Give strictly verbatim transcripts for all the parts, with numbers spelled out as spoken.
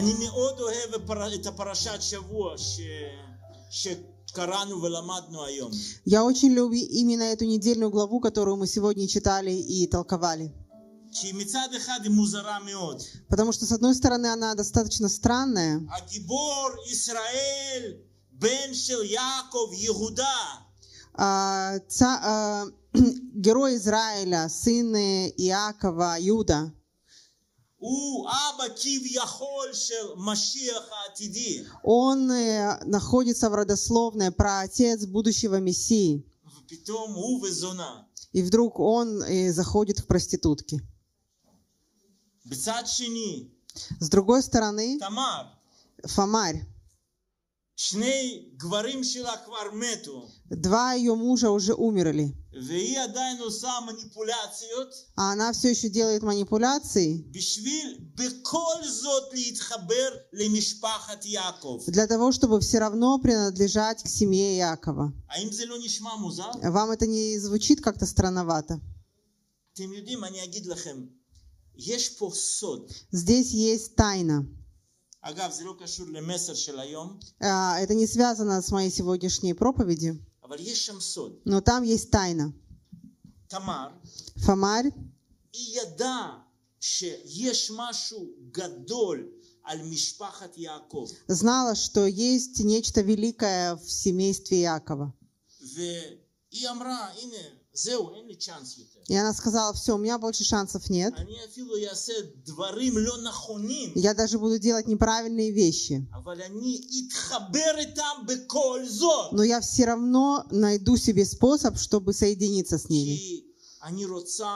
אני מאוד אוהב את הפרשת שבוע שקראנו ולמדנו היום. Я очень люблю именно эту недельную главу, которую мы сегодня читали и толковали. כי מצד אחד היא музара מאוד. Потому что, с одной стороны, она достаточно странная. הגיבור ישראל, בן של יעקב, יהודה. А, ца, а, герой Израиля, сын Иакова, Иуда. הוא אבא כביכול של משיח העתידי. Он э, находится в родословной праотец будущего Мессии. ופתאום הוא וזונה. И вдруг он э, заходит к проститутке. בצד שני, С другой стороны, תמר. Фомарь. שני גברים שלה כבר מתו. Два ее мужа уже умерли. והיא עדיין עושה מניפולציות. А она все еще делает манипуляции. בשביל בכל זאת להתחבר למשפחת יעקב. Для того, чтобы все равно принадлежать к семье Иакова. האם זה לא נשמע מוזר? Вам это не звучит как-то странновато? אתם יודעים, אני אגיד לכם, יש פה סוד. Здесь есть тайна. אגב, זה לא קשור למסר של היום. А, Это не связано с моей сегодняшней проповедью. אבל יש שם סוד. Но там есть тайна. תמר, Фомарь, היא ידעה שיש משהו גדול על משפחת יעקב. знала, что есть нечто великое в семействе Иакова. והיא אמרה, הנה, זהו, אין לי צ'אנס יותר. И она сказала: все, у меня больше шансов нет. אני אפילו אעשה דברים לא נכונים. Я даже буду делать неправильные вещи. אבל אני אתחבר איתם בכל זאת. Но я все равно найду себе способ, чтобы соединиться с ними. כי אני רוצה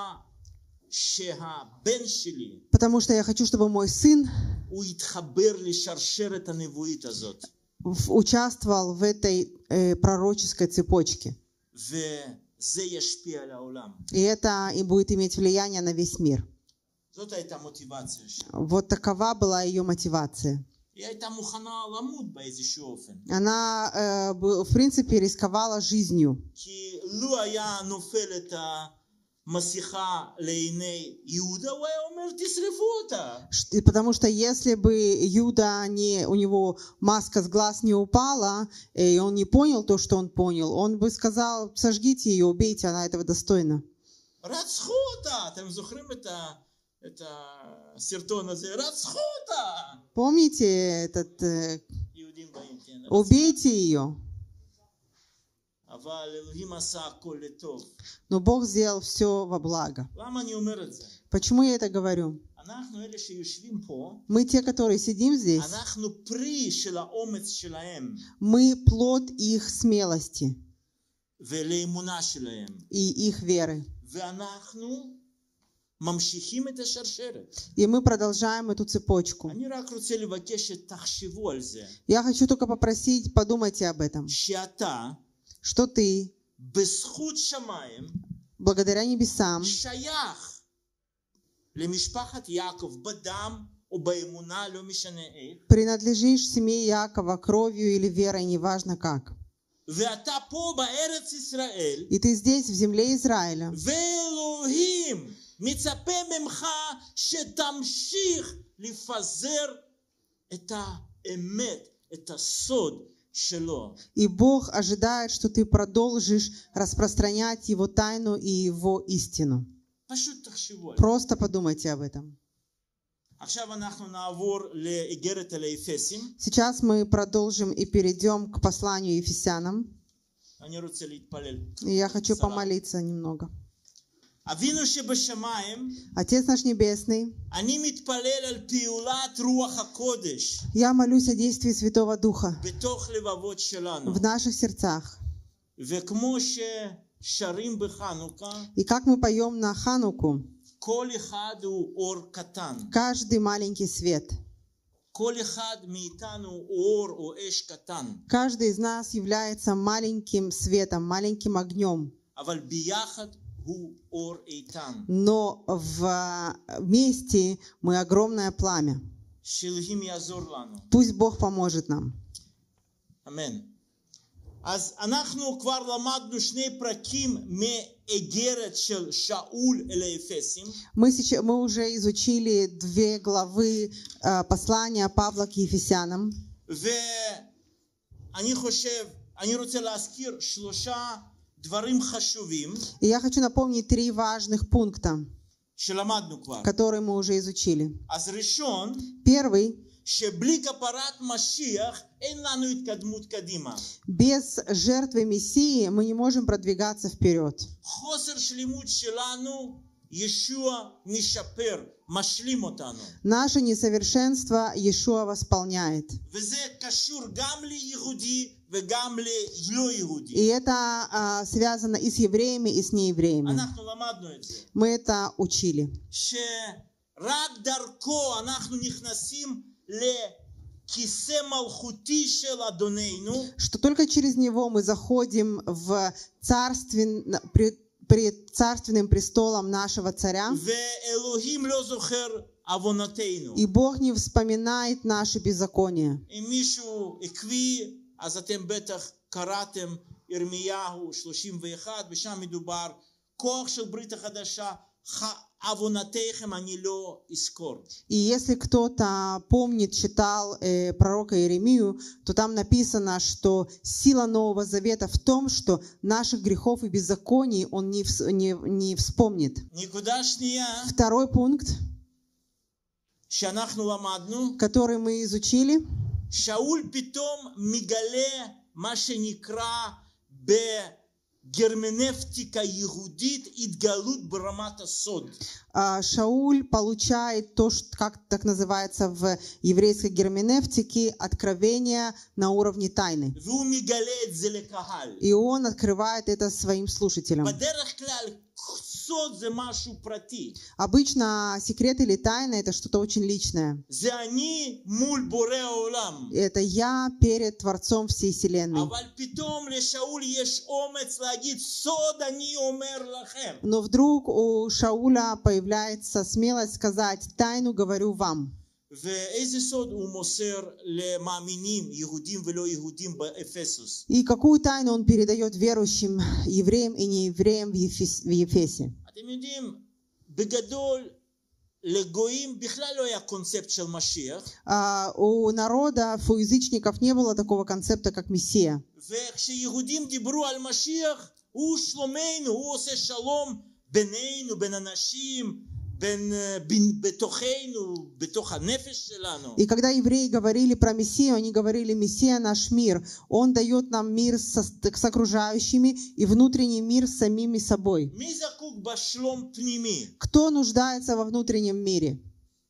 שהבן שלי, Потому что я хочу, чтобы мой сын הוא יתחבר לשרשרת הנבואית הזאת. в- участвовал в этой э, пророческой цепочке. וזה ישפיע על העולם. И это и будет иметь влияние на весь мир. זאת הייתה מוטיבציה שלה. Вот такова была ее мотивация. היא הייתה מוכנה למות באיזשהו אופן. Она, э, б- в принципе, рисковала жизнью. כי לו היה נופל את המסיכה לעיני יהודה, הוא היה אומר, תשרפו אותה. Ш- Потому что если бы Иуда не, у него маска с глаз не упала, э, и он не понял то, что он понял, он бы сказал: сожгите ее, убейте, она этого достойна. רצחו אותה. אתם זוכרים את ה... את הסרטון הזה? רצחו אותה. Помните этот... э, יהודים באים, כן. убейте ее. אבל אלוהים עשה הכל לטוב. Но Бог сделал все во благо. למה אני אומר את זה? Почему я это говорю? אנחנו אלה שיושבים פה, Мы те, которые сидим здесь, אנחנו פרי של האומץ שלהם мы плод их смелости ולאמונה שלהם. и их веры. ואנחנו ממשיכים את השרשרת. И мы продолжаем эту цепочку. אני רק רוצה לבקש שתחשבו על זה. Я хочу только попросить, подумайте об этом. שאתה, Что ты, בזכות שמיים, благодаря небесам, שייך למשפחת יעקב בדם או באמונה, לא משנה איך. принадлежишь семье Иакова кровью или верой, неважно как. ואתה פה בארץ ישראל, И ты здесь, в земле Израиля. ואלוהים מצפה ממך שתמשיך לפזר את האמת, את הסוד שלו. И Бог ожидает, что ты продолжишь распространять Его тайну и Его истину. פשוט תחשבו על זה. Просто подумайте об этом. עכשיו אנחנו נעבור לאיגרת אל האפסים. Сейчас мы продолжим и перейдем к посланию Ефесянам. אני רוצה להתפלל. И я хочу בקצרה. помолиться немного. אבינו שבשמיים, Отец наш Небесный, אני מתפלל על פעולת רוח הקודש я молюсь о действии Святого Духа בתוך לבבות שלנו. в наших сердцах. וכמו ששרים בחנוכה, И как мы поем на Хануку, כל אחד הוא אור קטן. каждый маленький свет, כל אחד מאיתנו הוא אור או אש קטן. каждый из нас является маленьким светом, маленьким огнем. אבל ביחד הוא אור איתן. Но в- вместе мы огромное пламя. שאלוהים יעזור לנו. Пусть Бог поможет нам. אמן. אז אנחנו כבר למדנו שני פרקים מאיגרת של שאול אל האפסים. Мы, сейчас, мы уже изучили две главы э, послания Павла к Ефесянам. ואני חושב, אני רוצה להזכיר שלושה דברים חשובים И я хочу напомнить три важных пункта, שלמדנו כבר. которые мы уже изучили. אז ראשון, Первый. שבלי כפרת משיח אין לנו התקדמות קדימה. Без жертвы Мессии мы не можем продвигаться вперед. חוסר שלמות שלנו, ישוע משפר, משלים אותנו. Наше несовершенство Иешуа восполняет. וזה קשור גם ליהודי וגם ללא יהודי. И это а, связано и с евреями, и с неевреями. אנחנו למדנו את זה. Мы это учили. שרק דרכו אנחנו נכנסים לכיסא מלכותי של אדוננו. Что только через него мы заходим в царствен... при... пред царственным престолом нашего царя. ואלוהים לא זוכר עוונותינו. И Бог не вспоминает наши беззакония. אם מישהו עקבי, אז אתם בטח קראתם ירמיהו שלושים ואחת, ושם מדובר כוח של ברית החדשה, עוונותיכם אני לא אזכור. И если кто-то помнит, читал э, пророка Иеремию, то там написано, что сила Нового Завета в том, что наших грехов и беззаконий он не, вс- не, не вспомнит. נקודה שנייה, Второй пункт, שאנחנו למדנו, который мы изучили, שאול פתאום מגלה מה שנקרא בגרמנפטיקה יהודית התגלות ברמת הסוד. а, Шауль получает то, что, как так называется в еврейской герменевтике, откровение на уровне тайны. והוא מגלה את זה לקהל. И он открывает это своим слушателям. בדרך כלל סוד זה משהו פרטי. Обычно секрет или тайна — это что-то очень личное. זה אני מול בורא העולם. Это я перед Творцом всей Вселенной. אבל פתאום לשאול יש אומץ להגיד סוד אני אומר לכם. Но вдруг у Шауля появляется смелость сказать: «Тайну говорю вам». ואיזה סוד הוא מוסר למאמינים יהודים ולא יהודים באפסוס? И какую тайну он передает верующим евреям и неевреям в Ефес- в Ефесе? אתם יודעים, בגדול לגויים בכלל לא היה קונספט של משיח. А, у народа, у язычников не было такого концепта, как Мессия. וכשיהודים דיברו על משיח, הוא שלומנו, הוא עושה שלום בינינו, בין אנשים, בין, בין, בתוכנו, בתוך הנפש שלנו. И когда евреи говорили про Мессию, они говорили: «Мессия — наш мир. Он дает нам мир со, с окружающими и внутренний мир с самими собой». מי זקוק בשלום פנימי? Кто нуждается во внутреннем мире?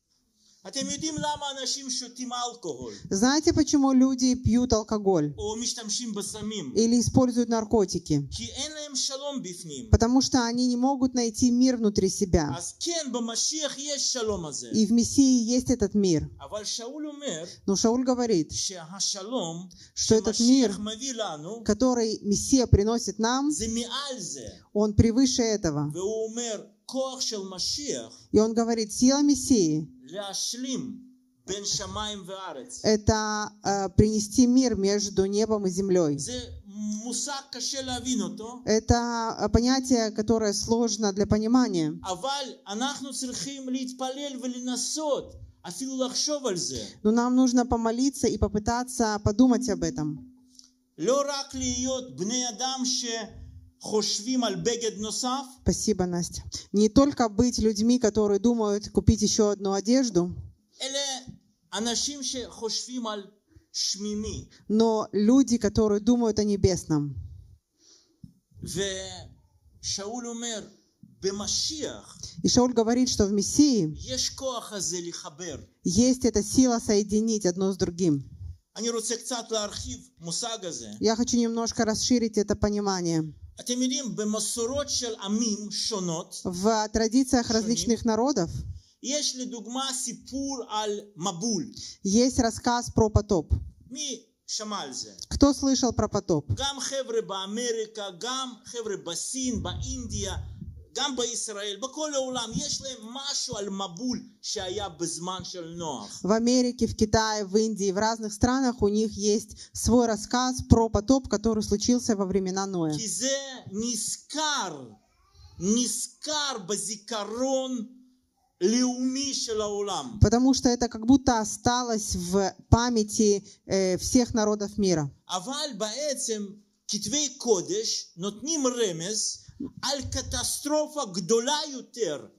אתם יודעים למה אנשים שותים אלכוהול? Знаете, почему люди пьют алкоголь או משתמשים בסמים? или используют наркотики? כי אין להם שלום בפנים. Потому что они не могут найти мир внутри себя. אז כן, במשיח יש שלום הזה. И в Мессии есть этот мир. אבל שאול אומר Но Шауль говорит, שהשלום что этот мир, שמשיח מביא לנו, который Мессия приносит нам, זה מעל זה. он превыше этого. והוא אומר, כוח של משיח И он говорит: сила Мессии להשלים בין שמיים וארץ. — это э, принести мир между небом и землей. זה מושג קשה להבין אותו, Это э, понятие, которое сложно для понимания. אבל אנחנו צריכים להתפלל ולנסות אפילו לחשוב על זה. Но нам нужно помолиться и попытаться подумать об этом. לא רק להיות בני אדם שחושבים על בגד נוסף, Спасибо, Настя. Не только быть людьми, которые думают купить еще одну одежду, אלה אנשים שחושבים על שמימי. но люди, которые думают о небесном. ושאול אומר, במשיח И Шауль говорит, что в Мессии יש כוח הזה לחבר. есть эта сила соединить одно с другим. אני רוצה קצת להרחיב מושג הזה. Я хочу немножко расширить это понимание. אתם יודעים, במסורות של עמים שונות, В традициях различных народов יש לדוגמה סיפור על מבול. есть рассказ про потоп. מי שמע על זה? Кто слышал про потоп? גם חבר'ה באמריקה, גם חבר'ה בסין, באינדיה, גם בישראל, בכל העולם, יש להם משהו על מבול שהיה בזמן של נוח. В Америке, в Китае, в Индии, в разных странах у них есть свой рассказ про потоп, который случился во времена Ноя. כי זה נזכר, נזכר בזיכרון לאומי של העולם. Потому что это как будто осталось в памяти э, всех народов мира. אבל בעצם כתבי קודש נותנים רמז על קטסטרופה גדולה יותר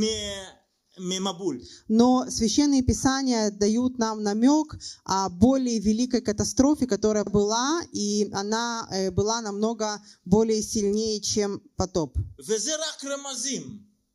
ממבול. Но священные писания дают нам намек о более великой катастрофе, которая была, и она э, была намного более сильнее, чем потоп. וזה רק רמזים.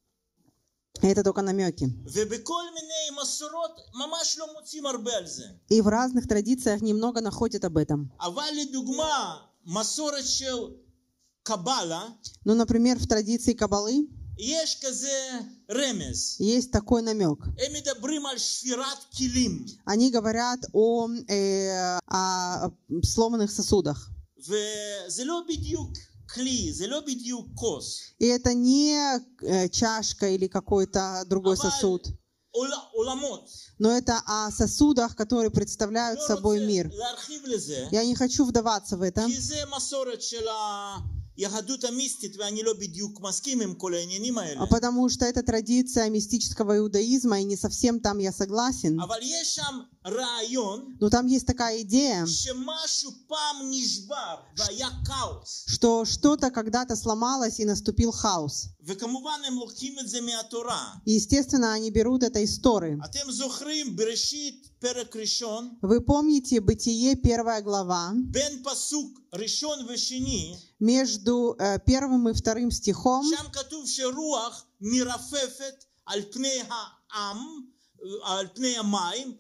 Это только намеки. ובכל מיני מסורות ממש לא מוצאים הרבה על זה. И в разных традициях немного находят об этом. אבל לדוגמה, מסורת של קבלה, Ну, например, в традиции Каббалы יש כזה רמז. есть такой намек. הם מדברים על שבירת כלים. Они говорят о, э, о сломанных сосудах. וזה לא בדיוק כלי, זה לא בדיוק כוס. И это не э, чашка или какой-то другой אבל сосуд. עול- עולמות. Но это о сосудах, которые представляют לא собой רוצה мир. להרחיב לזה, Я не хочу вдаваться в это, כי זה מסורת של היהדות המיסטית, ואני לא בדיוק מסכים עם כל העניינים האלה. потому что это традиция мистического иудаизма, и не совсем там я согласен. אבל יש שם רעיון Но там есть такая идея, שמשהו פעם נשבר והיה כאוס. что что-то когда-то сломалось и наступил хаос. וכמובן הם לוקחים את זה מהתורה. И, естественно, они берут это из Торы. אתם זוכרים בראשית פרק ראשון, Вы помните Бытие, первая глава, בין פסוק ראשון ושני, между э, первым и вторым стихом שם כתוב שרוח מרפפת על פני העם, על פני המים,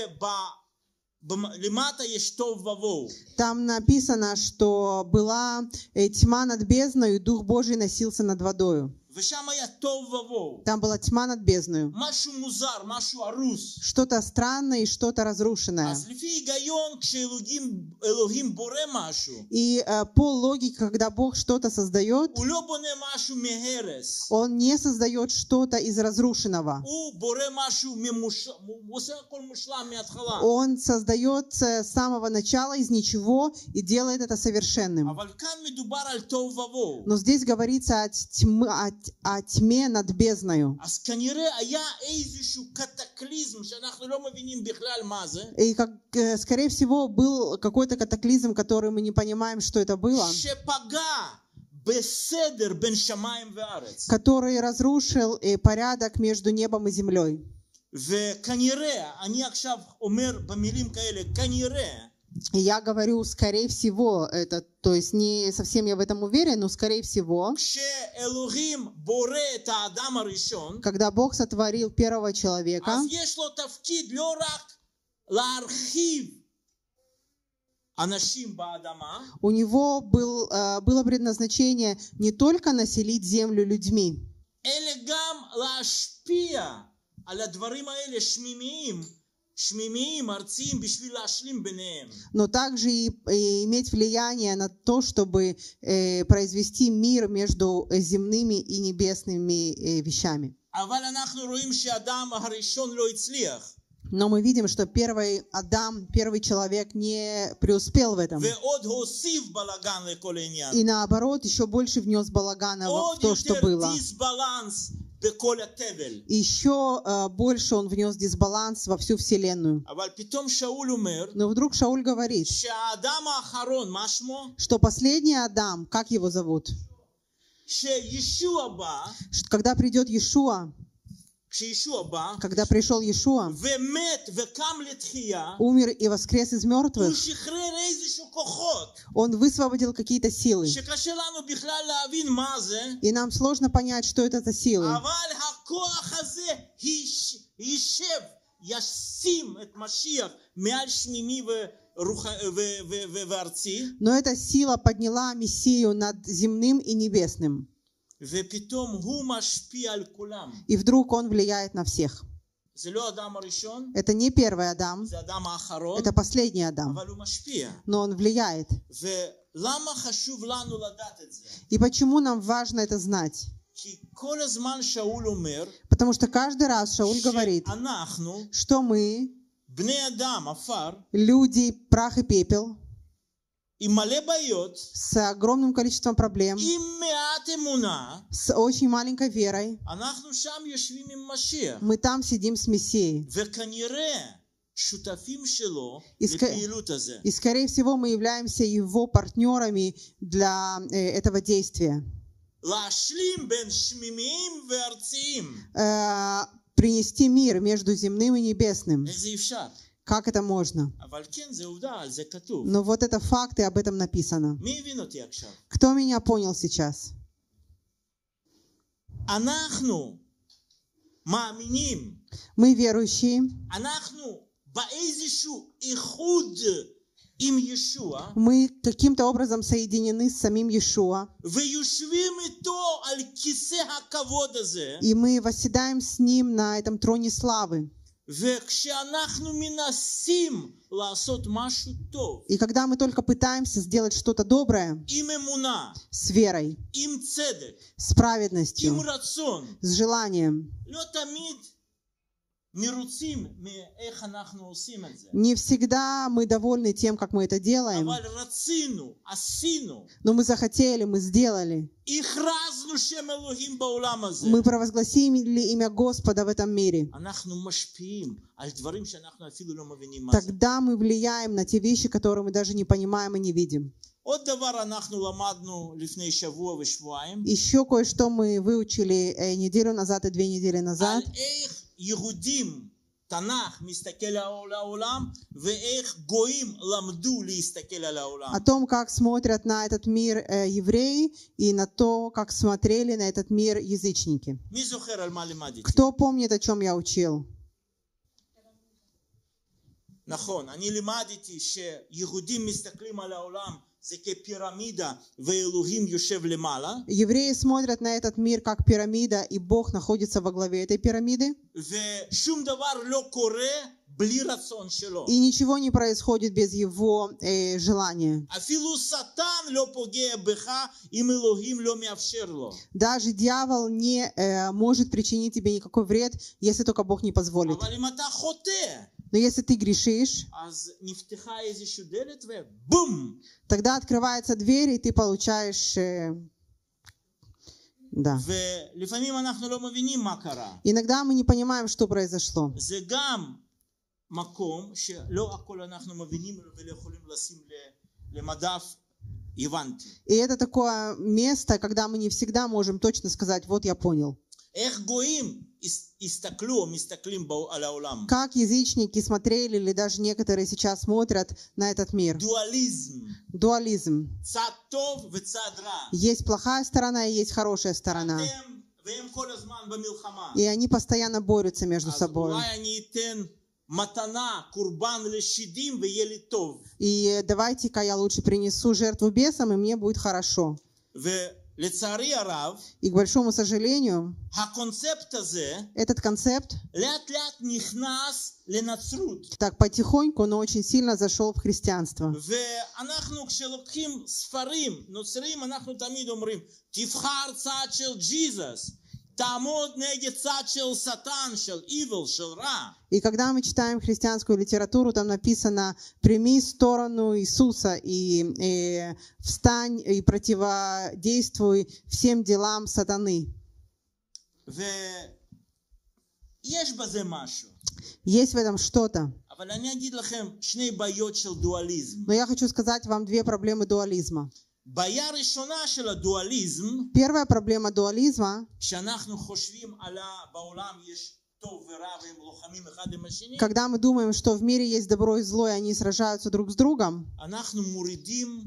ולמטה יש תוהו ובוהו. там написано, что была э, тьма над бездною, и Дух Божий носился над водою. ושם היה תוהו ובוהו. Там была тьма над бездною. משהו מוזר, משהו הרוס. Что-то странное и что-то разрушенное. אז לפי היגיון, כשאלוהים אלוהים בורא משהו, И э, по לогике, когда Бог что-то создает, הוא לא בונה משהו מהרס. Он не создает что-то из разрушенного. הוא בורא משהו ממושלם, הוא עושה הכל מושלם מההתחלה. Он создает с самого начала из ничего и делает это совершенным. אבל כאן מדובר על תוהו ובוהו. Но здесь говорится о, тьмы, о, о тьме над бездною. אז כנראה היה איזשהו קטקליזם שאנחנו לא מבינים בכלל מה זה, И, как, э, скорее всего, был какой-то катаклизм, который мы не понимаем, что это было, שפגע בסדר בין שמיים וארץ. который разрушил э, порядок между небом и землей. וכנראה, אני עכשיו אומר במילים כאלה, כנראה, И я говорю, скорее всего, это, то есть не совсем я в этом уверен, но скорее всего, כשאלוהים בורא את האדם הראשון, когда Бог сотворил первого человека, אז יש לו תפקיד לא רק להרחיב אנשים באדמה, у него был, э, было предназначение не только населить землю людьми, אלא גם להשפיע על הדברים האלה שמימיים, שמימיים, ארציים, בשביל להשלים ביניהם. но также и, и иметь влияние на то, чтобы э, произвести мир между земными и небесными э, вещами. אבל אנחנו רואים שהאדם הראשון לא הצליח. Но мы видим, что первый Адам, первый человек не преуспел в этом. ועוד הוסיף בלגן לכל העניין. И наоборот, еще больше внес балагана в עוד то, что יותר было. דיסבלנס בכל התבל. И еще э, больше он внес дисбаланс во всю вселенную. אבל פתאום שאול אומר Но вдруг Шауль говорит, שהאדם האחרון, מה שמו? что последний Адам, как его зовут? שישוע בא, Что когда придет Иешуа, כשישוע בא, когда пришел Иешуа, ומת וקם לתחייה, умер и воскрес из הוא мертвых, שחרר איזשהו כוחות, он высвободил какие-то силы. שקשה לנו בכלל להבין מה זה, И нам сложно понять, что это за силы. אבל הכוח הזה יש- יישב, ישים את משיח מעל שמימי ורוח- ו- ו- ו- וארצי, Но эта сила подняла Мессию над земным и небесным. ופתאום הוא משפיע על כולם. И вдруг он влияет на всех. זה לא האדם הראשון, Это не первый Адам, זה האדם האחרון, это последний Адам. אבל הוא משפיע. Но он влияет. ולמה חשוב לנו לדעת את זה? И почему нам важно это знать? כי כל הזמן שאול אומר, Потому что каждый раз Шауль говорит, שאנחנו, что мы, בני אדם, עפר, люди, прах и пепел, עם מלא בעיות, с огромным количеством проблем, עם מעט אמונה, с очень маленькой верой, אנחנו שם יושבים עם משיח. мы там сидим с Мессией. וכנראה שותפים שלו Иск- לפעילות הזה. И, скорее всего, мы являемся его партнерами для э, этого действия. להשלים בין שמימיים וארציים. Э, принести мир между земным и небесным. איך זה אפשר? Как это можно? אבל כן, זה עובדה, על זה כתוב. Но вот это факт, и об этом написано. מי הבין אותי עכשיו? Кто меня понял сейчас? אנחנו מאמינים, Мы верующие, אנחנו באיזשהו איחוד עם ישוע, мы каким-то образом соединены с самим Иешуа, ויושבים איתו על כיסא הכבוד הזה, и мы восседаем с ним на этом троне славы. וכשאנחנו מנסים לעשות משהו טוב, И когда мы только пытаемся сделать что-то доброе עם אמונה, с верой, עם צדק, с праведностью, עם רצון, с желанием, לא תמיד מרוצים מאיך אנחנו עושים את זה. не всегда мы довольны тем, как мы это делаем, אבל רצינו, עשינו, но мы захотели, мы сделали. הכרזנו שם אלוהים בעולם הזה. Мы провозгласили имя Господа в этом мире. אנחנו משפיעים על דברים שאנחנו אפילו לא מבינים מה זה. Тогда мы влияем на те вещи, которые мы даже не понимаем и не видим. עוד דבר אנחנו למדנו לפני שבוע ושבועיים, Еще кое-что мы выучили э, неделю назад и две недели על назад. איך יהודים, תנ"ך מסתכל על העולם, ואיך גויים למדו להסתכל על העולם. О том, как смотрят на этот мир э, евреи и на то, как смотрели на этот мир язычники. מי זוכר על מה לימדתי? Кто помнит, о чем я учил? נכון, אני לימדתי שיהודים מסתכלים על העולם זה כפירמידה ואלוהים יושב למעלה, Евреи смотрят на этот мир как пирамида, и Бог находится во главе этой пирамиды. ושום דבר לא קורה בלי רצון שלו. И ничего не происходит без его э, желания. אפילו שטן לא פוגע בך אם אלוהים לא מאפשר לו. Даже дьявол не э, может причинить тебе никакой вред, если только Бог не позволит. אבל אם אתה חוטא, Но если ты грешишь, אז נפתחה איזושהי דלת ובום! тогда открывается дверь, и ты получаешь... э, да. ולפעמים אנחנו לא מבינים מה קרה. Иногда мы не понимаем, что произошло. זה גם מקום שלא הכל אנחנו מבינים ולא יכולים לשים למדף הבנתי. И это такое место, когда мы не всегда можем точно сказать, вот я понял. איך גויים הסתכלו, מסתכלים על העולם. Как язычники смотрели, или даже некоторые сейчас смотрят на этот мир. דואליזם. Дуализм. צד טוב וצד רע. Есть плохая сторона и есть хорошая сторона. אתם, והם כל הזמן במלחמה. И они постоянно борются между אז собой. אולי אני אתן מתנה, קורבן לשדים ויהיה לי טוב. И давайте-ка я лучше принесу жертву бесам, и мне будет хорошо. ולצערי הרב, И, к большому сожалению, הקונספט הזה этот концепт לאט לאט נכנס לנצרות. так потихоньку, но очень сильно зашел в христианство. ואנחנו כשלוקחים ספרים נוצרים, אנחנו תמיד אומרים, תבחר צד של ג'יזוס, תעמוד נגד צד של שטן, של evil, של רע. И когда мы читаем христианскую литературу, там написано «прими сторону Иисуса и, и встань и противодействуй всем делам сатаны». ויש בזה משהו. Есть в этом что-то. אבל אני אגיד לכם שני בעיות של דואליזם. Но я хочу сказать вам две проблемы дуализма. בעיה ראשונה של הדואליזם, Первая проблема дуализма, שאנחנו חושבים על בעולם יש טוב ורע והם לוחמים אחד עם השני, когда мы думаем, что в мире есть добро и зло, и они сражаются друг с другом, אנחנו מורידים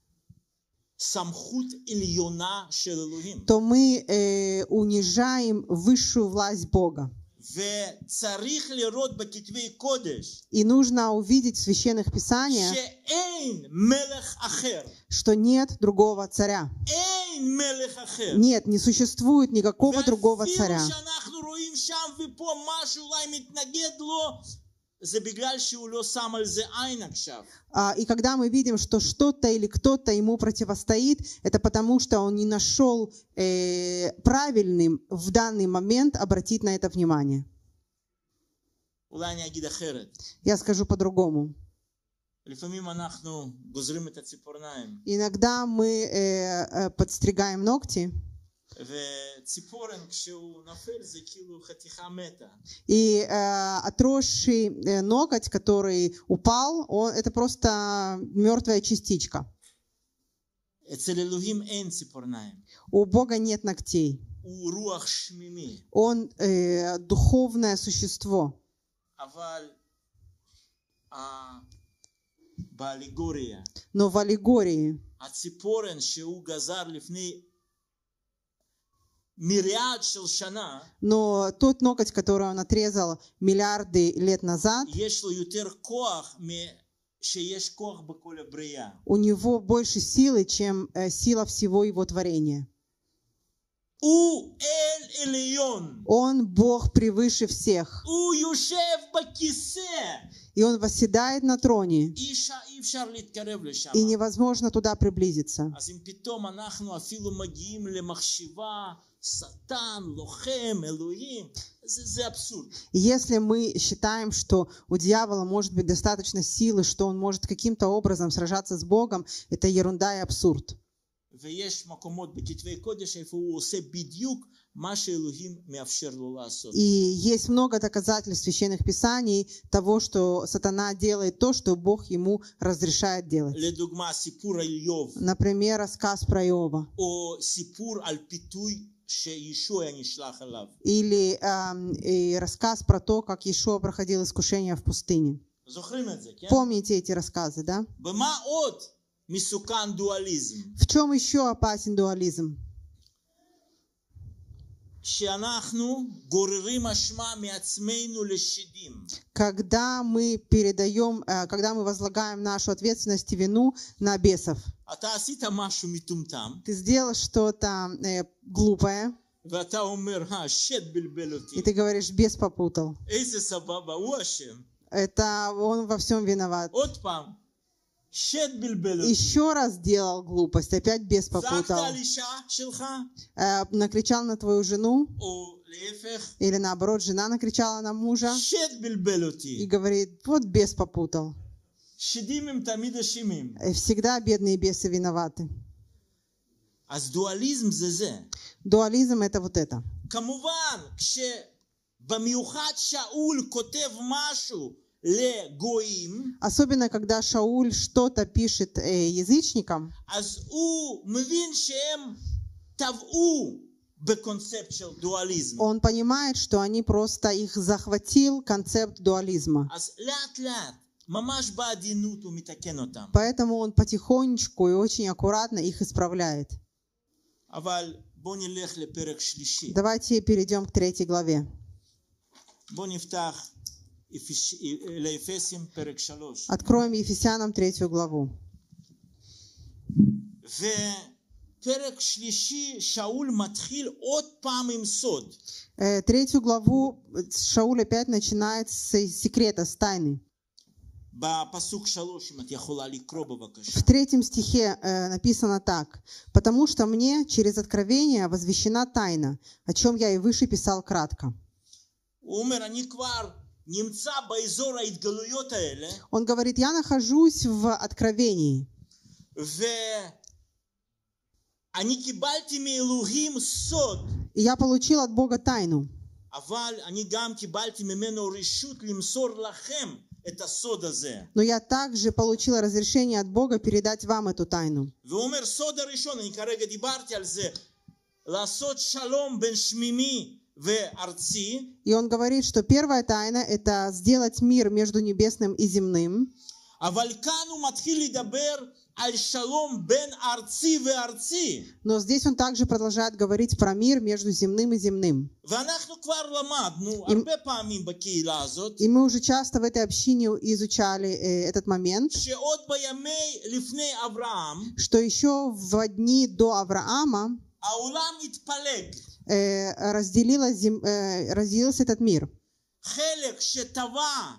סמכות עליונה של אלוהים. то мы э, унижаем высшую власть Бога. וצריך לראות בכתבי קודש И нужно увидеть в священных писаниях, שאין מלך אחר. что нет другого царя. אין מלך אחר. Нет, не существует никакого другого ואפילו царя. שאנחנו רואים שם ופה משהו אולי מתנגד לו, זה בגלל שהוא לא שם על זה עין עכשיו. А, И когда мы видим, что что-то или кто-то ему противостоит, это потому, что он не нашел э, правильным в данный момент обратить на это внимание. אולי אני אגיד אחרת. Я скажу по-другому. לפעמים אנחנו גוזרים את הציפורניים. Иногда мы э, э, подстригаем ногти, וציפורן כשהוא נופל זה כאילו חתיכה מתה. и э, отросший э, ноготь, который упал, он, это просто мертвая частичка. אצל אלוהים אין ציפורניים. У Бога нет ногтей. הוא רוח שמימי. Он э, духовное существо. אבל באלגוריה, Но в аллегории הציפורן שהוא גזר לפני מיליארד של שנה, Но тот ноготь, который он отрезал миллиарды лет назад, יש לו יותר כוח שיש כוח בכל הבריאה. у него больше силы, чем э, сила всего его творения. הוא אל עליון. Он Бог превыше всех. הוא יושב בכיסא. И он восседает на троне. אי אפשר להתקרב לשם. И невозможно туда приблизиться. אז אם פתאום אנחנו אפילו מגיעים למחשבה, שטן, לוחם, אלוהים, זה, זה абсурд. Если мы считаем, что у дьявола может быть достаточно силы, что он может каким-то образом сражаться с Богом, это ерунда и абсурд. ויש מקומות בכתבי קודש איפה הוא עושה בדיוק מה שאלוהים מאפשר לו לעשות. И есть много доказательств священных писаний того, что сатана делает то, что Бог ему разрешает делать. לדוגמה, סיפור על איוב. Например, рассказ про Иова. או סיפור על פיתוי שישוע היה נשלח אליו. Или э, и рассказ про то, как Иешуа проходил искушение в пустыне. זוכרים את זה, כן? Помните эти рассказы, да? במה עוד מסוכן דואליזם? В чем еще опасен дуализм? שאנחנו גוררים אשמה מעצמנו לשדים. Когда мы передаем, э, когда мы возлагаем нашу ответственность и вину на бесов. אתה עשית משהו מטומטם. Ты сделал что-то э, глупое, ואתה אומר, השד בלבל אותי. и ты говоришь, бес попутал. איזה סבבה, הוא אשם. Это он во всем виноват. עוד פעם, שד בלבל אותי. Еще раз сделал глупость, опять бес זעקת попутал. על אישה שלך, Э, накричал на твою жену, או להפך, или наоборот, жена накричала на мужа שד בלבל и אותי. говорит, вот бес попутал. שדים הם תמיד אשמים. И всегда бедные бесы виноваты. אז דואליזם זה זה. Дуализм это вот это. כמובן, כשבמיוחד שאול כותב משהו לגויים, Особенно, когда Шауль что-то пишет э, язычникам, אז הוא מבין שהם טבעו בקונספט של דואליזם. он понимает, что они просто их захватил концепт дуализма. אז לאט לאט, ממש בעדינות הוא מתקן אותם. Поэтому он потихонечку и очень аккуратно их исправляет. אבל בוא נלך לפרק שלישי. Давайте перейдем к третьей главе. בוא נפתח לאפסים פרק שלוש. Откроем Ефесянам третью главу. ופרק שלישי, שאול מתחיל עוד פעם עם סוד. Э, Третью главу Шауль опять начинает с секрета, с тайны. בפסוק שלוש, אם את יכולה לקרוא בבקשה. В третьем стихе э, написано так. «Потому что мне через откровение возвещена тайна, о чем я и выше писал кратко». הוא אומר, אני כבר נמצא באזור ההתגלויות האלה. Он говорит, я нахожусь в откровении. ואני קיבלתי מאלוהים סוד. И я получил от Бога тайну. אבל אני גם קיבלתי ממנו רשות למסור לכם את הסוד הזה. Но я также получил разрешение от Бога передать вам эту тайну. והוא אומר, סוד הראשון, אני כרגע דיברתי על זה, לעשות שלום בין שמימי וארצי. И он говорит, что первая тайна – это сделать мир между небесным и земным. אבל כאן הוא מתחיל לדבר על שלום בין ארצי וארצי. Но здесь он также продолжает говорить про мир между земным и земным. ואנחנו כבר למדנו הרבה פעמים בקהילה הזאת, И мы уже часто в этой общине изучали э, этот момент, שעוד בימי לפני אברהם, что еще в дни до Авраама העולם התפלג. э, разделилась зем- э, разделился этот мир. חלק שטבע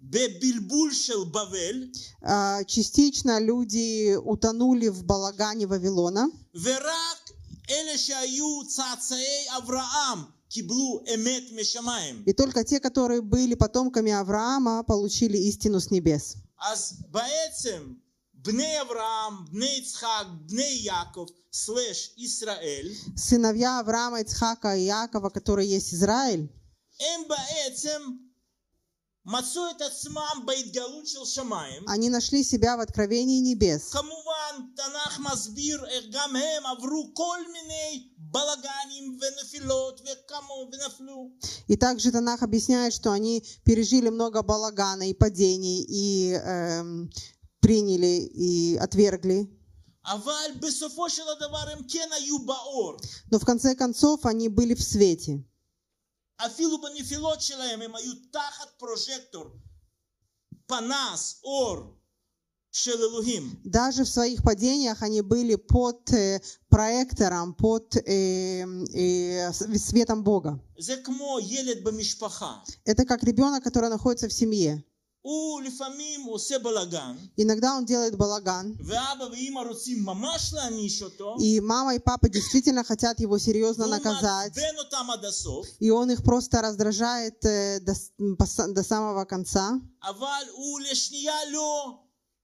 בבלבול של בבל, А, Частично люди утонули в балагане Вавилона, ורק אלה שהיו צאצאי אברהם קיבלו אמת משמיים. и только те, которые были потомками Авраама, получили истину с небес. אז בעצם בני אברהם, בני יצחק, בני יעקב, סלש ישראל, Сыновья Авраама, Ицхака и Иакова, которые есть Израиль, הם בעצם מצאו את עצמם בהתגלות של שמיים. они нашли себя в откровении небес. כמובן, תנ"ך מסביר איך גם הם עברו כל מיני בלגנים ונפילות וקמו ונפלו. И также Танах объясняет, что они пережили много балагана и падений, и эм, приняли, и отвергли. אבל בסופו של הדבר הם כן היו באור. Но в конце концов они были в свете. אפילו בנפילות שלהם הם היו תחת פרוז'קטור, פנס, אור של אלוהים. Даже в своих падениях они были под э, проектором, под э, э, светом Бога. זה כמו ילד במשפחה. Это как ребенок, который находится в семье. הוא לפעמים עושה בלגן, Иногда он делает балаган, ואבא ואמא רוצים ממש להעניש אותו, и мама и папа действительно хотят его серьезно והוא наказать, מעצבן אותם עד הסוף, и он их просто раздражает э, до, с- по с- до самого конца. אבל הוא לשנייה לא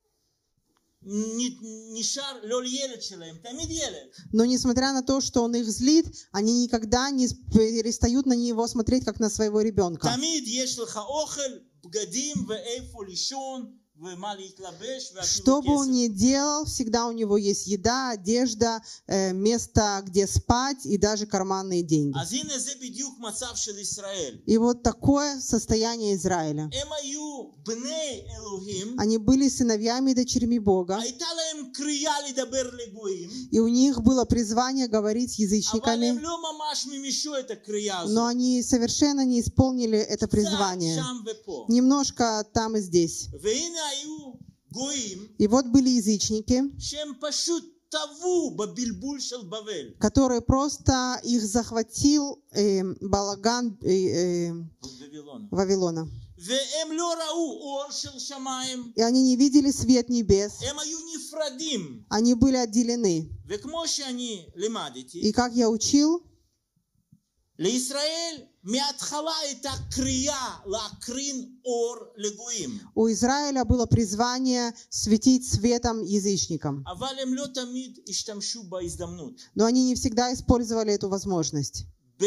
נ- נשאר לא לילד שלהם, תמיד ילד. Но несмотря на то, что он их злит, они никогда не с- перестают на него смотреть, как на своего ребенка. תמיד יש לך אוכל, בגדים ואיפה לישון ומה להתלבש ואפילו Что бы он כסף. ни делал, всегда у него есть еда, одежда, э, место, где спать и даже карманные деньги. אז הנה זה בדיוק מצב של ישראל. И вот такое состояние Израиля. הם היו בני אלוהים, Они были сыновьями и дочерьми Бога, הייתה להם קריאה לדבר לגויים, и у них было призвание говорить с אבל הם язычниками, לא ממש מימשו את הקריאה но הזאת. они совершенно не исполнили это קצת призвание. שם ופה. Немножко там и здесь. והנה היו גויים И вот были язычники, שהם פשוט טבעו בבלבול של בבל. которые просто их захватил э, балаган э, э, בבילון. Вавилона. והם לא ראו אור של שמיים, И они не видели свет небес, הם היו נפרדים. они были отделены. וכמו שאני לימדתי, И как я учил, לישראל מההתחלה הייתה קריאה להקרין אור לגויים. у Израиля было призвание светить светом язычникам. אבל הם לא תמיד השתמשו בהזדמנות. Но они не всегда использовали эту возможность.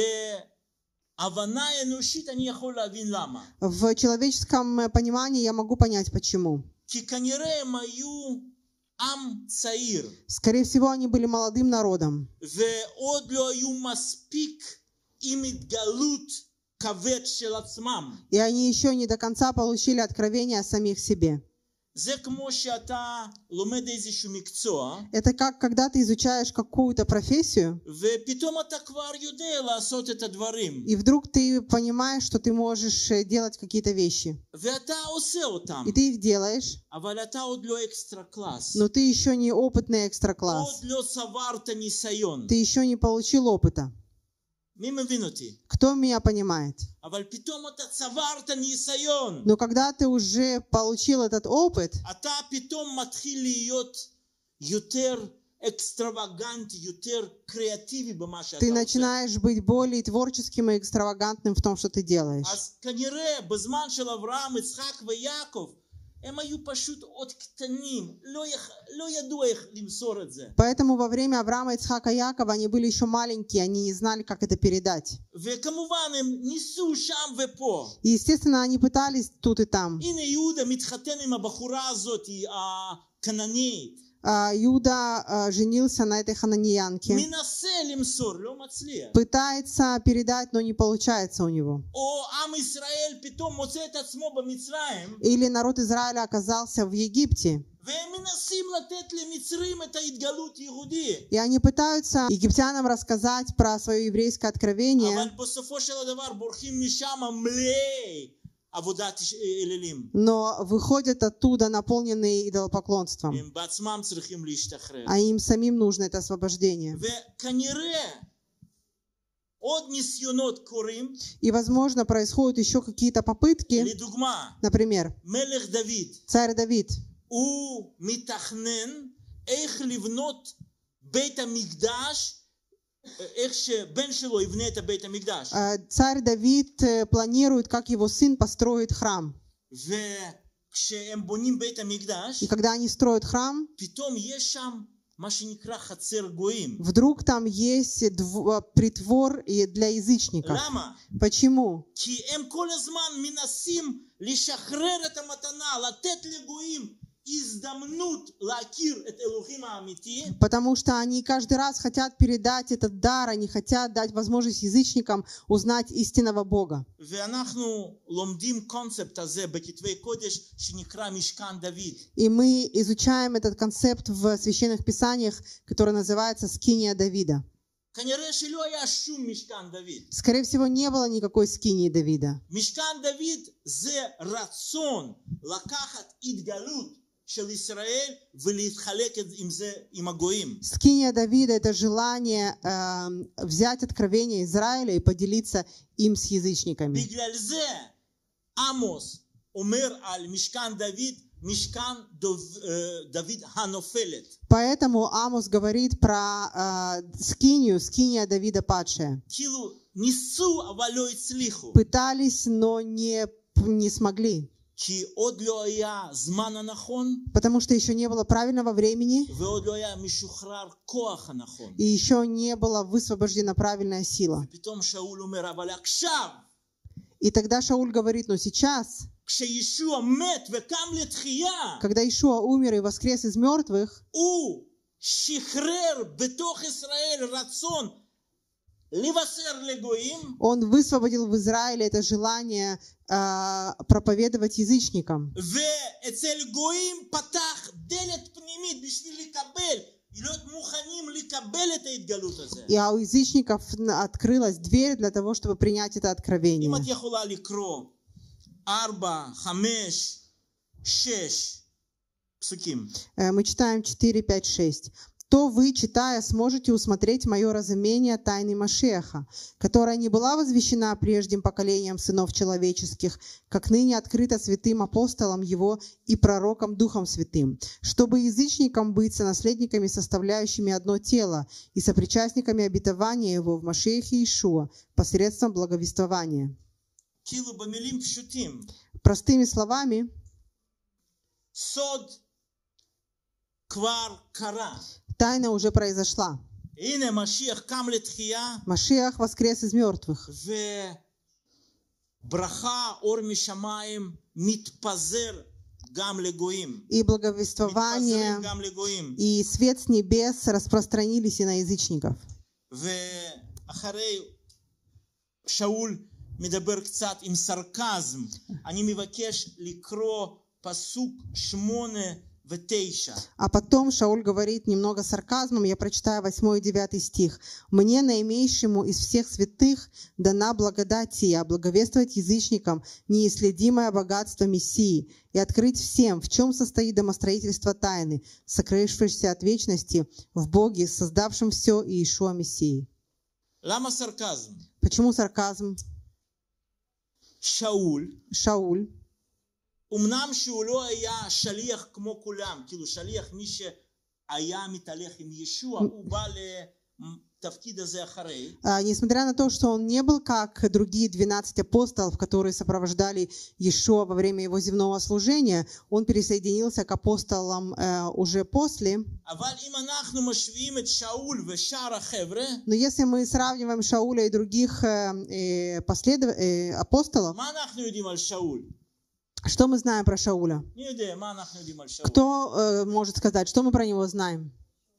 בהבנה אנושית אני יכול להבין למה. В человеческом э, понимании я могу понять, почему. כי כנראה הם היו עם צעיר, Скорее всего, они были молодым народом. ועוד לא היו מספיק עם התגלות כבד של עצמם. И они еще не до конца получили откровение о самих себе. זה כמו שאתה לומד איזשהו מקצוע, Это как когда ты изучаешь какую-то профессию, ופתאום אתה כבר יודע לעשות את הדברים, и вдруг ты понимаешь, что ты можешь э, делать какие-то вещи. ואתה עושה אותם, И ты их делаешь, אבל אתה עוד לא אקסטרה קלאס, но ты еще не опытный עוד экстра-класс. לא צברת ניסיון. Ты еще не получил опыта. מי מבין אותי? Кто меня понимает? אבל פתאום אתה צברת ניסיון. Но когда ты уже получил этот опыт, אתה פתאום מתחיל להיות יותר אקסטרווגנטי, יותר קריאטיבי במה שאתה ты עושה. начинаешь быть более творческим и экстравагантным в том, что ты делаешь. אז כנראה בזמן של אברהם, יצחק ויעקב, הם היו פשוט עוד קטנים, לא, יח... לא ידעו איך למסור את זה. Поэтому во время Авраама, Ицхака и Якова они были еще маленькие, они не знали, как это передать. וכמובן הם ניסו שם ופה. И, естественно, они пытались тут и там. הנה יהודה מתחתן עם הבחורה הזאת, הכנענית. А, Иуда а, женился на этой хананеянке. מנסה למסור, לא מצליח. Пытается передать, но не получается у него. או עם ישראל פתאום מוצא את עצמו במצרים, Или народ Израиля оказался в Египте, והם מנסים לתת למצרים את ההתגלות יהודי. и они пытаются египтянам рассказать про свое еврейское откровение, אבל בסופו של הדבר בורחים משם מלאי עבודת אלילים. но выходят оттуда наполненные идолопоклонством, הם בעצמם צריכים להשתחרר. а им самим нужно это освобождение. וכנראה עוד ניסיונות קורים. И, возможно, происходят еще какие-то попытки. לדוגמה, Например, מלך דוד, царь Давид. הוא מתכנן איך לבנות בית המקדש, איך שבן שלו יבנה את בית המקדש. Э, Царь Давид э, планирует, как его сын построит храм. וכשהם בונים בית המקדש, И когда они строят храм, פתאום יש שם מה שנקרא חצר גויים. вдруг там есть дв- притвор и для язычников. למה? Почему? כי הם כל הזמן מנסים לשחרר את המתנה, לתת לגויים הזדמנות להכיר את אלוהים האמיתי. Потому что они каждый раз хотят передать этот дар, они хотят дать возможность язычникам узнать истинного Бога. ואנחנו לומדים קונספט הזה בכתבי קודש שנקרא משכן דוד. И мы изучаем этот концепт в священных писаниях, который называется «Скиния Давида». כנראה שלא היה שום משכן דוד. Скорее всего, не было никакой скинии Давида. משכן דוד זה רצון לקחת התגלות של ישראל ולהתחלק עם זה עם הגויים. Скиния Давида — это желание э, взять откровение Израиля и поделиться им с язычниками. בגלל זה עמוס אומר על משכן דוד, משכן דוד הנופלת. Поэтому Амос говорит про э, скинию, скиния Давида падшая. כאילו ניסו אבל לא הצליחו. Пытались, но не, не смогли. כי עוד לא היה זמן הנכון, Потому что еще не было правильного времени, ועוד לא היה משוחרר כוח הנכון. и еще не была высвобождена правильная сила. ופתאום שאול אומר, אבל עכשיו, И тогда Шауль говорит: но сейчас, כשישוע מת וקם לתחייה, когда Ишуа умер и воскрес из мертвых, הוא שחרר בתוך ישראל רצון לבשר לגויים, он высвободил в Израиле это желание э, проповедовать язычникам. ואצל גויים פתח דלת פנימית בשביל לקבל, להיות מוכנים לקבל את ההתגלות הזה. И а у язычников открылась дверь для того, чтобы принять это откровение. אם את יכולה לקרוא ארבע, חמש, שש פסוקים. Э, Мы читаем четыре, пять, шесть. «То вы, читая, сможете усмотреть мое разумение тайны Машеха, которая не была возвещена прежним поколением сынов человеческих, как ныне открыта святым апостолам его и пророкам Духом Святым, чтобы язычникам быть сонаследниками, составляющими одно тело, и сопричастниками обетования его в Машехе Иешуа посредством благовествования». כאילו במילים פשוטים, Простыми словами, סוד כבר קרה. тайна уже произошла. הנה משיח קם לתחייה, Машиах воскрес из мертвых. וברכה, אור משמיים, מתפזר גם לגויים. И מתפזרים благовествование, גם לגויים. и свет с небес распространились и на язычников. ואחרי שאול מדבר קצת עם סרקזם, אני מבקש לקרוא פסוק שמונה ותשע. А потом Шауль говорит немного сарказмом, я прочитаю восьмой и девятый стих. «Мне, наименьшему из всех святых, дана благодать сия, благовествовать язычникам неисследимое богатство Мессии и открыть всем, в чем состоит домостроительство тайны, сокрывшейся от вечности в Боге, создавшем все и Иешуа Мессии». למה סרקזם? Почему сарказм? שאול, Шауль, אמנם שהוא לא היה שליח כמו כולם, כאילו שליח מי שהיה מתהלך עם ישוע, הוא בא לתפקיד הזה אחרי. а, несмотря на то, что он не был как другие двенадцать апостолов, которые сопровождали Иешуа во время его земного служения, он присоединился к апостолам э, уже после. אבל אם אנחנו משווים את שאול ושאר החבר'ה, Но если мы сравниваем Шауля и других э, э, последов... э, апостолов, מה אנחנו יודעים על שאול? что мы знаем про Шауля? מי יודע מה אנחנו יודעים על שאול? Кто э, может сказать, что мы про него знаем?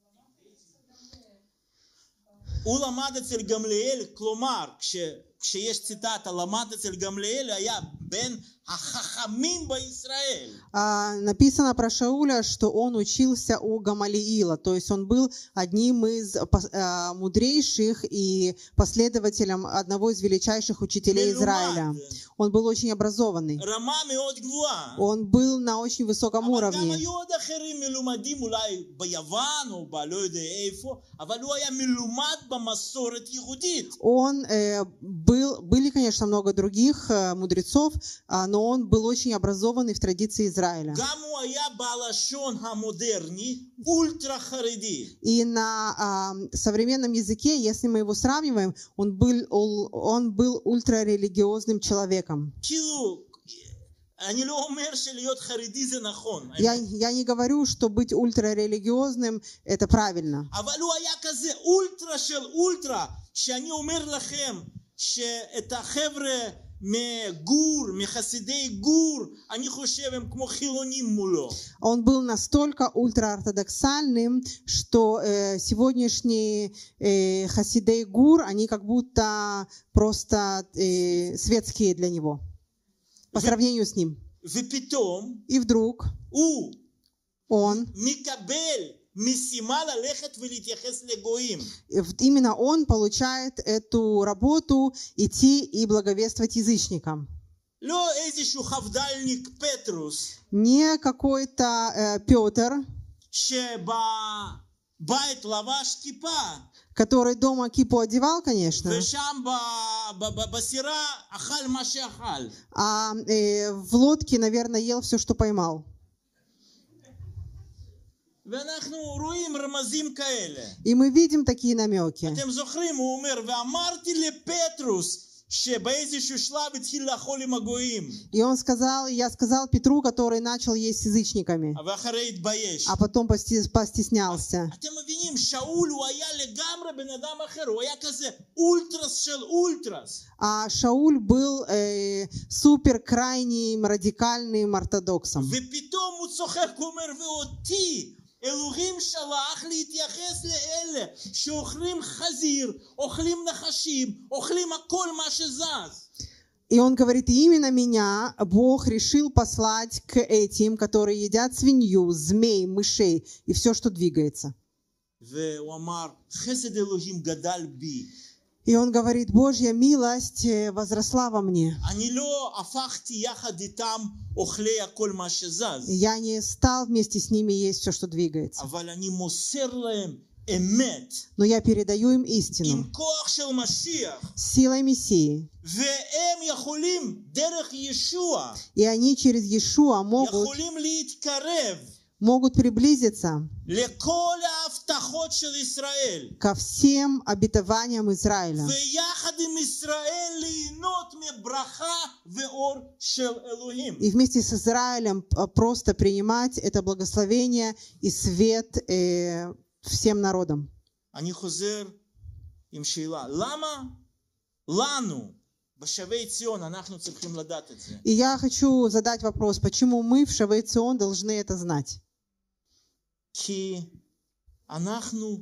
הוא למד אצל גמליאל, כלומר, כש, כשיש ציטטה, למד אצל גמליאל, היה בין החכמים בישראל. А, написано про Шауля, что он учился у Гамалиила, то есть он был одним из пос- а, мудрейших и последователем одного из величайших учителей Израиля. Он был очень образованный. רמה מאוד גבוהה. Он был на очень высоком אבל גם уровне. היו עוד אחרים מלומדים אולי ביוון או בלא יודע איפה, אבל הוא היה מלומד במסורת יהודית. Он э, был, были, конечно, много других э, мудрецов, а, но он был очень образованный в традиции Израиля. גם הוא היה בלשון המודרני אולטרה חרדי. И на а, современном языке, если мы его сравниваем, он был, ул- он был ультрарелигиозным человеком. כאילו, אני לא אומר שלהיות חרדי זה נכון. Я, я не говорю, что быть ультрарелигиозным – это правильно. אבל הוא היה כזה אולטרה של אולטרה, שאני אומר לכם שאת החבר'ה מגור, מחסידי גור, אני חושב הם כמו חילונים מולו. Он был настолько ультраортодоксальным, что э, сегодняшние э, хасидей гур, они как будто просто э, светские для него по сравнению с ним. ופתאום И вдруг הוא он, מקבל משימה ללכת ולהתייחס לגויים. э, в- именно он получает эту работу идти и благовествовать язычникам. לא איזשהו חבדלניק פטרוס Не какой-то э, Петр, שבבית לבש כיפה который дома кипу одевал, конечно, ושם ב- ב- ב- בסירה אכל מה שאכל. а э, в לодке, наверное, ел все, что поймал. ואנחנו רואים רמזים כאלה. И мы видим такие намеки. אתם זוכרים, הוא אומר, ואמרתי לפטרוס שבאיזשהו שלב התחיל לאכול עם הגויים, И он сказал, я сказал Петру, который начал есть с язычниками, ואחרי התבייש. а потом пости- постеснялся. אתם מבינים, שאול הוא היה לגמרי בן אדם אחר, הוא היה כזה אולטרס של אולטרס. А Шауль был э, супер крайним радикальным ортодоксом. ופתאום הוא צוחק, הוא אומר, ואותי אלוהים שלח להתייחס לאלה שאוכלים חזיר, אוכלים נחשים, אוכלים הכל מה שזז. И он говорит, именно меня Бог решил послать к этим, которые едят свинью, змей, мышей и все, что двигается. והוא אמר, חסד אלוהים גדל בי. И он говорит, Божья милость э, возросла во мне. אני לא הפכתי יחד איתם אוכלי הכל מה שזז, Я не стал вместе с ними есть все, что двигается. אבל אני מוסר להם אמת Но я передаю им עם истину כוח של משיח, силой Мессии. והם יכולים דרך ישוע, И они через Иешуа могут, יכולים להתקרב могут приблизиться לכל ההבטחות של ישראל, ко всем обетованиям Израиля. ויחד עם ישראל ליהנות מברכה ואור של אלוהים. И вместе с Израилем а, просто принимать это благословение и свет э, всем народам. אני חוזר עם שאלה, למה לנו בשבי ציון אנחנו צריכים לדעת את זה? И я хочу задать вопрос, почему мы в Шавей Цион должны это знать? כי אנחנו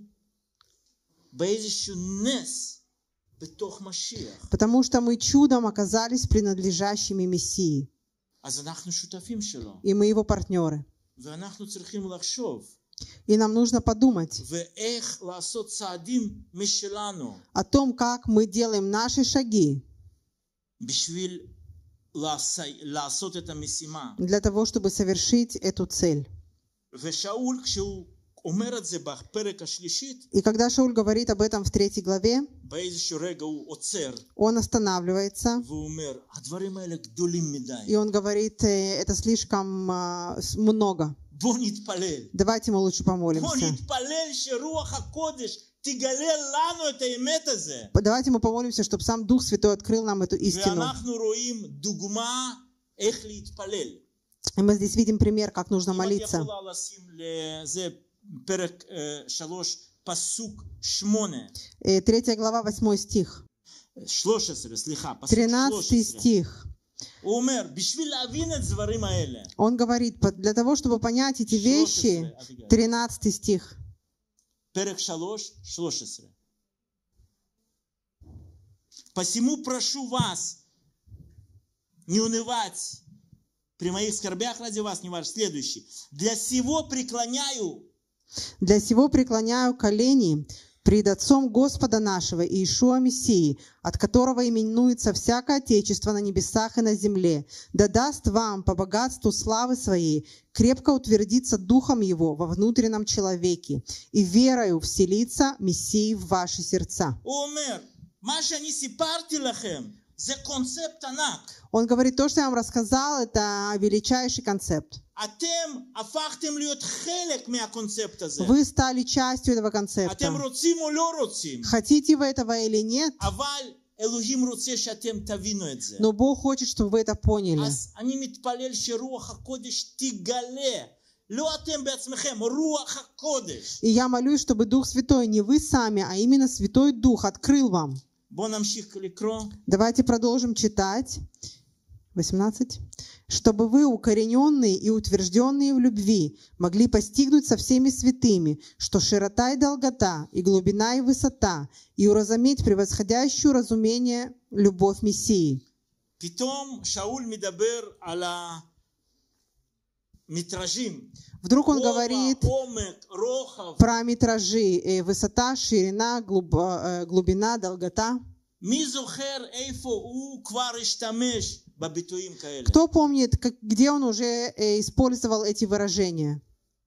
באיזשהו נס בתוך משיח, Потому что мы чудом оказались принадлежащими Мессии, אז אנחנו שותפים שלו, и мы его партнеры. ואנחנו צריכים לחשוב И нам нужно подумать ואיך לעשות צעדים משלנו о том, как мы делаем наши шаги בשביל לעשי- לעשות את המשימה. для того, чтобы совершить эту цель. ושאול כשהוא אומר את זה בפרק השלישית, И когда Шауль говорит об этом в третьей главе, באיזשהו רגע הוא עוצר он останавливается, והוא אומר, הדברים האלה גדולים מדי, и он говорит, «Э, это слишком а, с- много. בוא נתפלל. Давайте мы лучше בוא помолимся. נתפלל שרוח הקודש תגלה לנו את האמת הזה. Давайте мы помолимся, чтобы сам Дух Святой открыл нам эту истину. ואנחנו רואים דוגמה איך להתפלל. И мы здесь видим пример, как нужно אם את молиться. יכולה לשים לזה פרק אה, שלוש, פסוק שמונה. Э, Третья глава, восьмой стих. שלוש עשרה, סליחה, פסוק שלוש Тринадцатый עשרה. стих. הוא אומר, בשביל להבין את הדברים האלה, Он говорит, «По- для того, чтобы понять эти вещи, тринадцатый стих. פרק שלוש, שלוש עשרה. Посему прошу вас не унывать при моих скорбях ради вас, не ваш, следующий. Для сего преклоняю. Для сего преклоняю колени пред Отцом Господа нашего Иешуа Мессии, от которого именуется всякое отечество на небесах и на земле, да даст вам по богатству славы Своей крепко утвердиться Духом Его во внутреннем человеке и верою вселиться Мессии в ваши сердца. Омер, מה שאני סיפרתי לכם, זה קונספט ענק. Он говорит, то, что я вам рассказал, это величайший концепт. אתם הפכתם להיות חלק מהקונספט הזה. Вы стали частью этого концепта. אתם רוצים או לא רוצים. Хотите вы этого или нет, אבל אלוהים רוצה שאתם תבינו את זה. но Бог хочет, чтобы вы это поняли. אז אני מתפלל שרוח הקודש תגלה. לא אתם בעצמכם, רוח הקודש. И я молюсь, чтобы Дух Святой, не вы сами, а именно Святой Дух открыл вам. בואו נמשיך לקרוא. Давайте продолжим читать. восемнадцать. Чтобы вы, укорененные и утвержденные в любви, могли постигнуть со всеми святыми, что широта и долгота, и глубина и высота, и уразуметь превосходящую разумение любовь Мессии. פתאום שאול מדבר על המטражים. Вдруг он говорит עומק, רוחב. про метражи, э, высота, ширина, глуб, э, глубина, долгота. מי זוכר איפה הוא כבר השתמש בביטויים כאלה? Кто помнит, как, где он уже э, использовал эти выражения?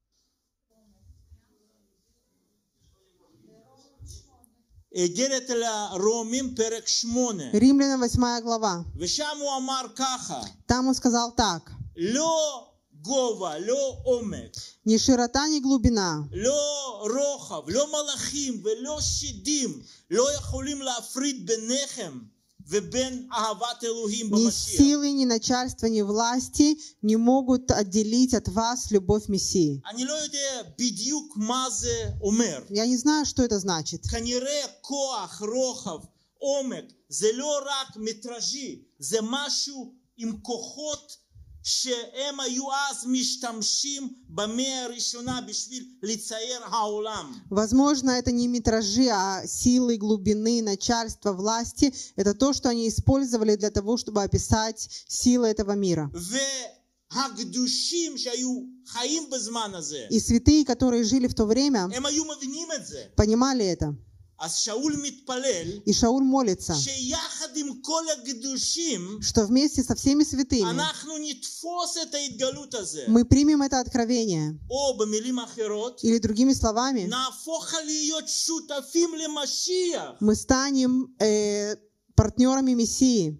איגרת לרומים פרק שמונה. Римлянам восьмая глава. ושם הוא אמר ככה. Там он сказал так. לא גובה, לא עומק. Ни широта, ни глубина, לא רוחב, לא מלאכים ולא שדים לא יכולים להפריד ביניכם ובין אהבת אלוהים ни במשיח. силы, ни начальства, ни власти не могут отделить от вас любовь Мессии. אני לא יודע בדיוק מה זה אומר. Я не знаю, что это значит. כנראה כוח, רוחב, עומק, זה לא רק מטראז'י, זה משהו עם כוחות שהם היו אז משתמשים במאה הראשונה בשביל לצייר העולם. Возможно, это не метражи, а силы, глубины, начальства, власти. Это то, что они использовали для того, чтобы описать силы этого мира. והקדושים שהיו חיים בזמן הזה, И святые, которые жили в то время, הם היו מבינים את זה. понимали это. אז שאול מתפלל И Шауль молится, שיחד עם כל הקדושים что вместе со всеми святыми אנחנו נתפוס את ההתגלות הזה. мы примем это откровение. או במילים אחרות, Или другими словами, נהפוך להיות שותפים למשיח. мы станем э, партнерами Мессии.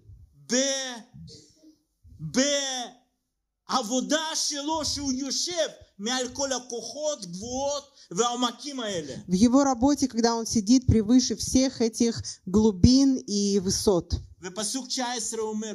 בעבודה שלו שהוא יושב מעל כל הכוחות, גבוהות והעומקים האלה. В его работе, когда он сидит превыше всех этих глубин и высот. ופסוק תשע עשרה אומר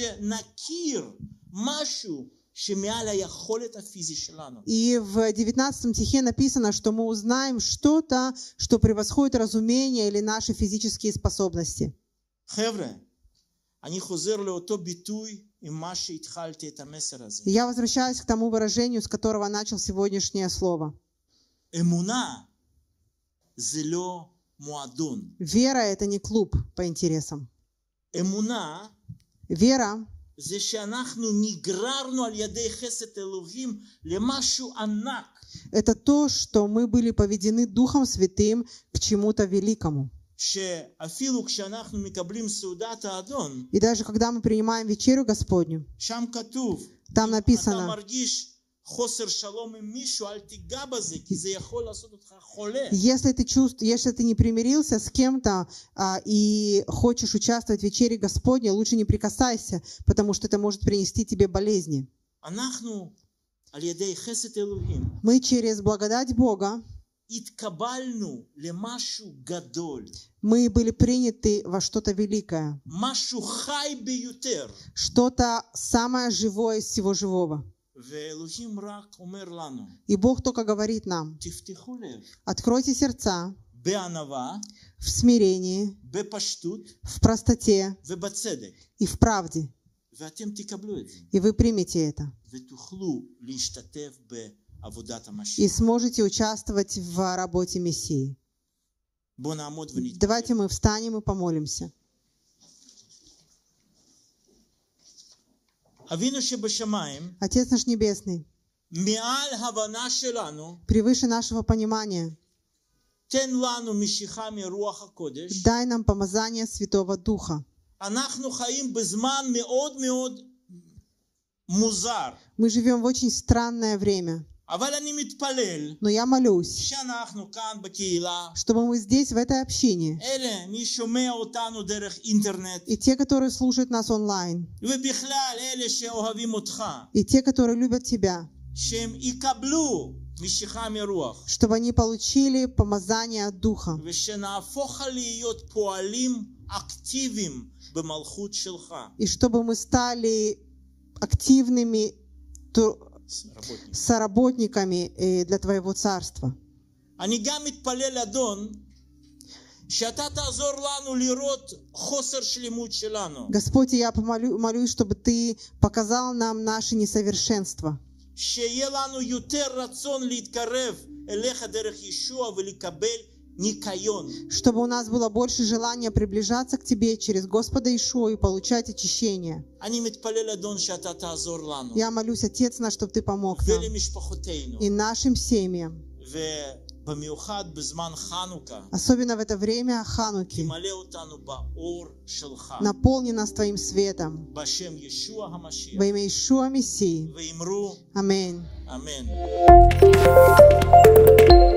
שנכיר משהו שמעל היכולת הפיזי שלנו. И в девятнадцатом стихе написано, что мы узнаем что-то, что превосходит разумение или наши физические способности. חבר'ה, אני חוזר לאותו ביטוי עם מה שהתחלתי את המסר הזה. Я возвращаюсь к тому выражению, с которого начал сегодняшнее слово. אמונה זה לא מועדון. Вера — это не клуб по интересам. אמונה Вера זה שאנחנו נגררנו על ידי חסד אלוהים למשהו ענק. — это то, что мы были поведены Духом Святым к чему-то великому. שאפילו כשאנחנו מקבלים סעודת האדון, И даже когда мы принимаем вечерю Господню, שם כתוב, там אתה написано, מרגיש חוסר שלום עם מישהו, אל תיגע בזה, כי זה יכול לעשות אותך חולה. если ты чувствуешь, если ты не примирился с кем-то а, и хочешь участвовать в вечере Господней, лучше не прикасайся, потому что это может принести тебе болезни. אנחנו, על ידי חסד אלוהים, Мы через благодать Бога, התקבלנו למשהו גדול, мы были приняты во что-то великое, משהו חי ביותר. что-то самое живое из всего живого. ואלוהים רק אומר לנו, И Бог только говорит нам: תפתחו לב, откройте сердца בענווה, в смирении, בפשטות в простоте ובצדק, и в правде, ואתם תקבלו את זה, и вы примете это, ותוכלו להשתתף בעבודת и המשיח. сможете участвовать в работе Мессии. בואו נעמוד ונתפלל. Давайте мы встанем и помолимся. אבינו שבשמיים, Отец наш Небесный, מעל הבנה שלנו, превыше нашего понимания, תן לנו משיכה מרוח הקודש. дай нам помазание Святого Духа. אנחנו חיים בזמן מאוד מאוד מוזר. Мы живем в очень странное время, אבל אני מתפלל но я молюсь, שאנחנו כאן בקהילה, чтобы мы здесь, в этой общине, אלה מי שומע אותנו דרך אינטרנט, и те, которые слушают нас онлайн, ובכלל אלה שאוהבים אותך, и те, которые любят Тебя, שהם יקבלו משיכה מרוח, чтобы они получили помазание от Духа, ושנהפוך להיות פועלים אקטיביים במלכות שלך. и чтобы мы стали активными ту- работниками. соработниками э, для Твоего Царства. אני גם מתפלל, אדון, שאתה תעזור לנו לראות חוסר שלמות שלנו. Господь, я помолю, молюсь, чтобы Ты показал нам наши несовершенства, שיהיה לנו יותר רצון להתקרב אליך דרך ישוע ולקבל ניקיון. чтобы у нас было больше желания приближаться к Тебе через Господа Ишуа и получать очищение. אני מתפלל, אדון, שאתה תעזור לנו. Я молюсь, Отец наш, чтобы Ты помог нам ולמשפחותינו. и нашим семьям, ובמיוחד בזמן חנוכה, особенно в это время Хануки. תמלא אותנו באור שלך. Наполни нас Твоим светом בשם ישוע המשיח. во имя Ишуа Мессии. ואמרו Аминь. אמן.